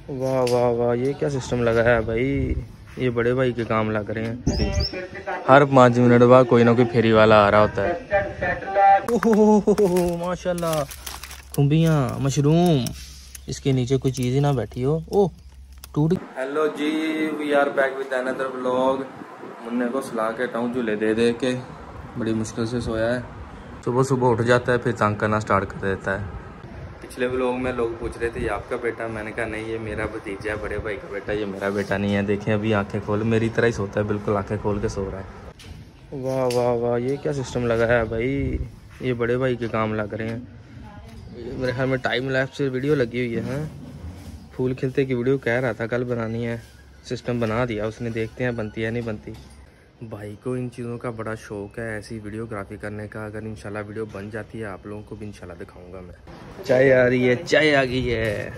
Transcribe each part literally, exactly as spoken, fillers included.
वाह वाह वाह, ये क्या सिस्टम लगाया है भाई, ये बड़े भाई के काम लग रहे हैं। हर पाँच मिनट बाद कोई ना कोई फेरी वाला आ रहा होता है। ओहो माशाल्लाह, खुम्बियाँ, मशरूम, इसके नीचे कोई चीज़ ही ना बैठी हो। ओह टूट। हेलो जी, we are back with another vlog. मुन्ने को सुला के टाउन झूले दे दे के बड़ी मुश्किल से सोया है। सुबह सुबह उठ जाता है, फिर तंग करना स्टार्ट कर देता है। पिछले व्लॉग में लोग पूछ रहे थे ये आपका बेटा, मैंने कहा नहीं ये मेरा भतीजा है, बड़े भाई का बेटा, ये मेरा बेटा नहीं है। देखें अभी आंखें खोल, मेरी तरह ही सोता है, बिल्कुल आंखें खोल के सो रहा है। वाह वाह वाह, ये क्या सिस्टम लगाया है भाई, ये बड़े भाई के काम लग रहे हैं। मेरे ख्याल में टाइम लैप्स से वीडियो लगी हुई है। फूल खिलते की वीडियो कह रहा था कल बनानी है, सिस्टम बना दिया उसने, देखते हैं बनती है नहीं बनती। भाई को इन चीज़ों का बड़ा शौक है, ऐसी वीडियोग्राफी करने का। अगर इंशाल्लाह वीडियो बन जाती है आप लोगों को भी इंशाल्लाह दिखाऊंगा मैं। चाय आ रही है, चाय आ गई है।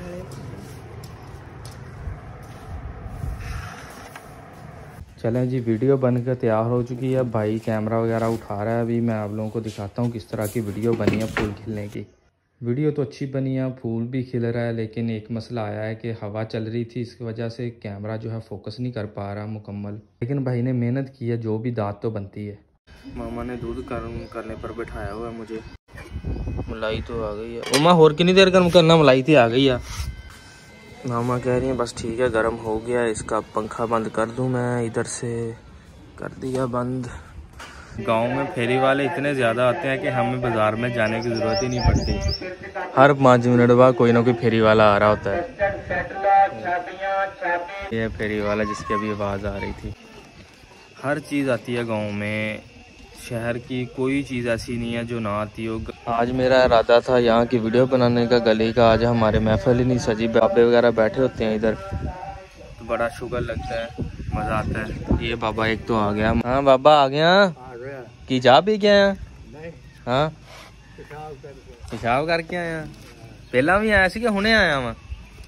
चलें जी, वीडियो बनकर तैयार हो चुकी है। भाई कैमरा वगैरह उठा रहा है, अभी मैं आप लोगों को दिखाता हूँ किस तरह की वीडियो बनी है फूल खिलने की। वीडियो तो अच्छी बनी है, फूल भी खिल रहा है, लेकिन एक मसला आया है कि हवा चल रही थी, इसकी वजह से कैमरा जो है फोकस नहीं कर पा रहा मुकम्मल। लेकिन भाई ने मेहनत की है, जो भी दांत तो बनती है। मामा ने दूध गर्म करने पर बैठाया हुआ है मुझे। मलाई तो आ गई है उमा, और कितनी देर गर्म करना, मलाई थी आ गई है। मामा कह रही है बस ठीक है गर्म हो गया, इसका पंखा बंद कर दूं मैं, इधर से कर दिया बंद। गांव में फेरी वाले इतने ज़्यादा आते हैं कि हमें बाज़ार में जाने की ज़रूरत ही नहीं पड़ती। हर पाँच मिनट बाद कोई ना कोई फेरी वाला आ रहा होता है। ये फेरी वाला जिसकी अभी आवाज़ आ रही थी। हर चीज़ आती है गांव में, शहर की कोई चीज़ ऐसी नहीं है जो ना आती हो। आज मेरा इरादा था यहाँ की वीडियो बनाने का, गली का। आज हमारे महफिल ही नहीं सजी, बाबे वगैरह बैठे होते हैं इधर, तो बड़ा शुगर लगता है, मज़ा आता है। ये बाबा एक तो आ गया। हाँ बाबा आ गया की जा भी गया। हाँ पेशाब करके आया, पहला भी आया सी कि हुणे आया वा,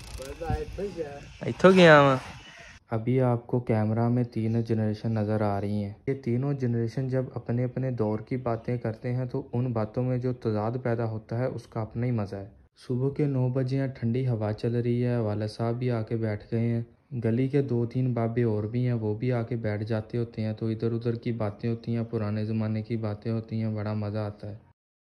इत्थों गया वा। अभी आपको कैमरा में तीन जनरेशन नज़र आ रही हैं। ये तीनों जनरेशन जब अपने अपने दौर की बातें करते हैं तो उन बातों में जो तजाद पैदा होता है उसका अपना ही मज़ा है। सुबह के नौ बजे हैं, ठंडी हवा चल रही है, वाला साहब भी आके बैठ गए हैं। गली के दो तीन बाबे और भी हैं, वो भी आके बैठ जाते होते हैं, तो इधर उधर की बातें होती हैं, पुराने ज़माने की बातें होती हैं, बड़ा मज़ा आता है।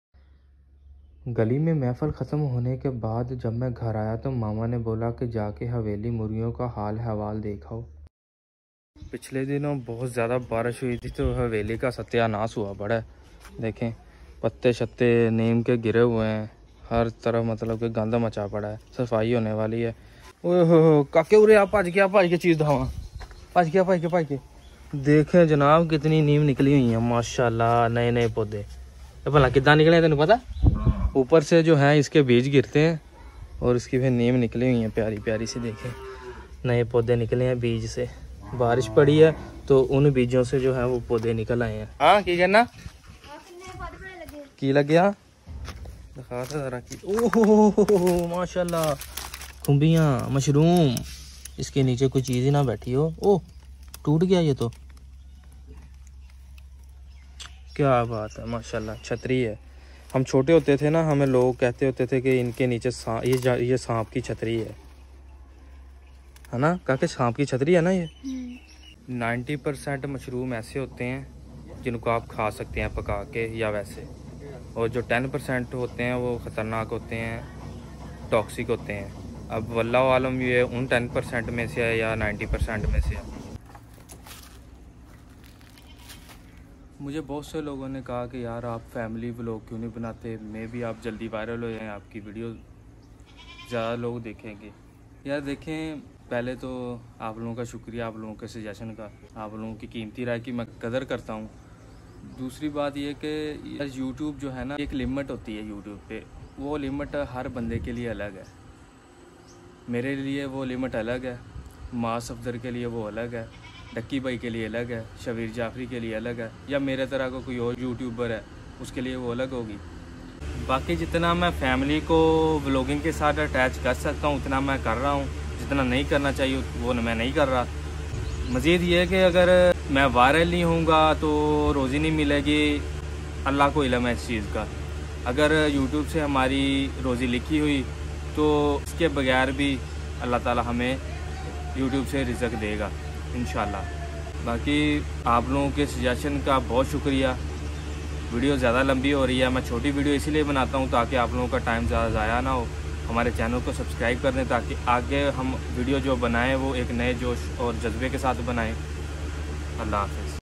गली में महफिल ख़त्म होने के बाद जब मैं घर आया तो मामा ने बोला कि जाके हवेली मुर्गियों का हाल हवाल देखाओ। पिछले दिनों बहुत ज़्यादा बारिश हुई थी तो हवेली का सत्यानाश हुआ बड़ा है। देखें पत्ते शत्ते नीम के गिरे हुए हैं, हर तरफ मतलब कि गंद मचा पड़ा है, सफाई होने वाली है। ओह हो काके उरे आप भज गया, भज के चीज़ धावा, भज गया भज के भज के। देखें जनाब कितनी नीम निकली हुई है माशाल्लाह, नए नए पौधे। भला कितना निकले हैं तेन पता? ऊपर से जो है इसके बीज गिरते हैं और इसकी फिर नीम निकली हुई है प्यारी प्यारी सी। देखें नए पौधे निकले हैं बीज से, बारिश पड़ी है तो उन बीजों से जो है वो पौधे निकल आए हैं। हाँ की करना की लग गया, दिखा था जरा की। ओह माशाल्लाह, खुम्बियाँ, मशरूम, इसके नीचे कोई चीज़ ही ना बैठी हो। ओह टूट गया ये तो, क्या बात है माशाल्लाह। छतरी है, हम छोटे होते थे ना, हमें लोग कहते होते थे कि इनके नीचे सांप, ये ये सांप की छतरी है, है ना काके, सांप की छतरी है ना ये। नाइन्टी परसेंट मशरूम ऐसे होते हैं जिनको आप खा सकते हैं पका के या वैसे, और जो टेन परसेंट होते हैं वो ख़तरनाक होते हैं, टॉक्सिक होते हैं। अब वल्लाह आलम ये उन टेन परसेंट में से है या नाइन्टी परसेंट में से है। मुझे बहुत से लोगों ने कहा कि यार आप फैमिली व्लॉग क्यों नहीं बनाते, मैं भी आप जल्दी वायरल हो जाएं, आपकी वीडियो ज़्यादा लोग देखेंगे। यार देखें पहले तो आप लोगों का शुक्रिया, आप लोगों के सजेशन का, आप लोगों की कीमती राय की मैं कदर करता हूँ। दूसरी बात ये कि यार यूट्यूब जो है ना, एक लिमिट होती है यूट्यूब पे, वो लिमिट हर बंदे के लिए अलग है। मेरे लिए वो लिमिट अलग है, मास अफजर के लिए वो अलग है, डक्की भाई के लिए अलग है, शबीर जाफरी के लिए अलग है, या मेरे तरह का कोई और यूट्यूबर है उसके लिए वो अलग होगी। बाकी जितना मैं फैमिली को व्लॉगिंग के साथ अटैच कर सकता हूँ उतना मैं कर रहा हूँ, जितना नहीं करना चाहिए वो मैं नहीं कर रहा। मज़ीद ये है कि अगर मैं वायरल नहीं होऊंगा तो रोज़ी नहीं मिलेगी, अल्लाह को इल्म है इस चीज़ का। अगर यूट्यूब से हमारी रोज़ी लिखी हुई तो इसके बगैर भी अल्लाह ताला हमें यूट्यूब से रिज़्क देगा इंशाल्लाह। बाकी आप लोगों के सजेशन का बहुत शुक्रिया। वीडियो ज़्यादा लंबी हो रही है, मैं छोटी वीडियो इसीलिए बनाता हूँ ताकि आप लोगों का टाइम ज़्यादा ज़ाया ना हो। हमारे चैनल को सब्सक्राइब कर दें ताकि आगे हम वीडियो जो बनाएं वो एक नए जोश और जज्बे के साथ बनाएं। अल्लाह हाफ़िज़।